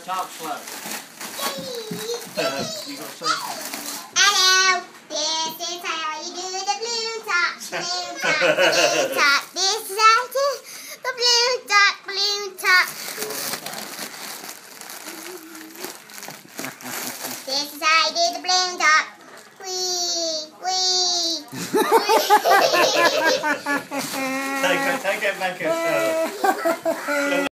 Talk slow. You gonna sing? Hello, this is how you do the blue top, blue top, blue top. This is how you do the blue top, blue top. This is how you do the blue top. Take it back.